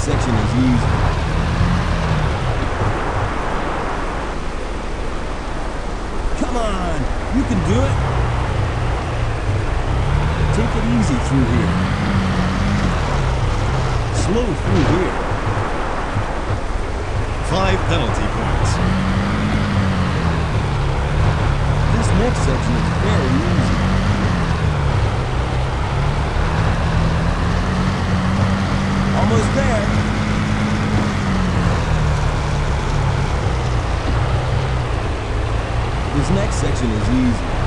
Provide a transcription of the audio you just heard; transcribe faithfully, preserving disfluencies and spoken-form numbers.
section is easy. Come on, you can do it. Take it easy through here. Slow through here. Five penalty points. This next section is very easy. Almost there. This next section is easy.